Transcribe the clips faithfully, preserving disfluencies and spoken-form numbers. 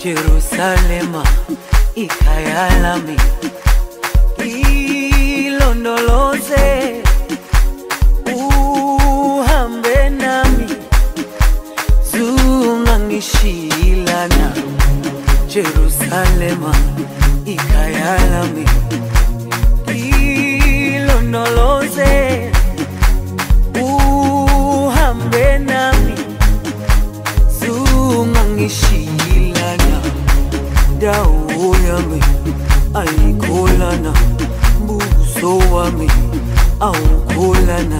Jerusalema ikhaya lami, ilondoloze uhambe nami, zungangishilana. Jerusalema ikhaya lami, ilondoloze uhambe nami, zungangishilana. Dawo yami ayikholana, buso wami awukholana.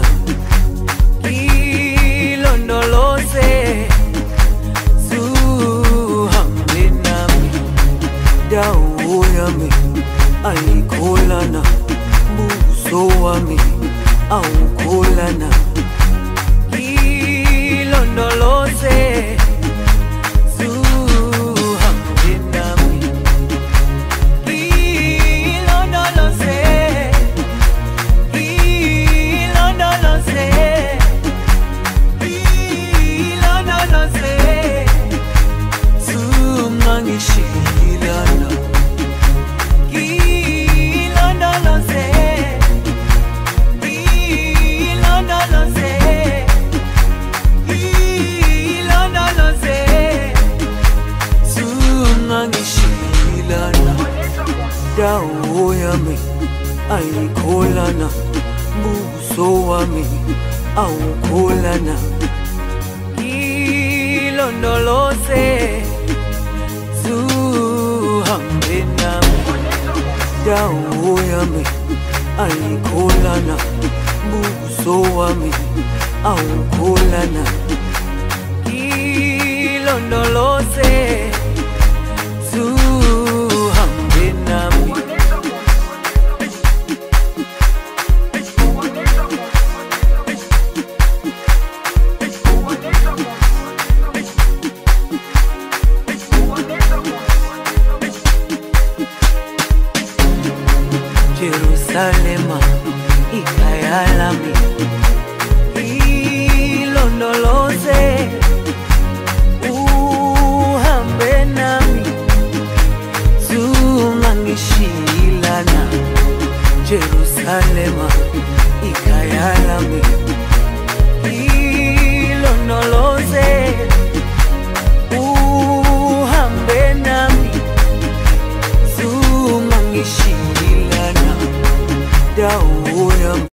Ilondoloze zuhambe nami, dawo yami ayikholana, buso wami awukholana. Ilondoloze dawo yami ayikholana, buso wami awukholana. Ilondoloze zuhambe nami, dawo yami ayikholana, buso wami awukholana. Ilondoloze zuhambe nami. Jerusalema ikhaya lami, ilondoloze uhambe nami, zungangishilana. Jerusalema ikhaya lami, ilondoloze uhambe nami, zungangishilana. Dawo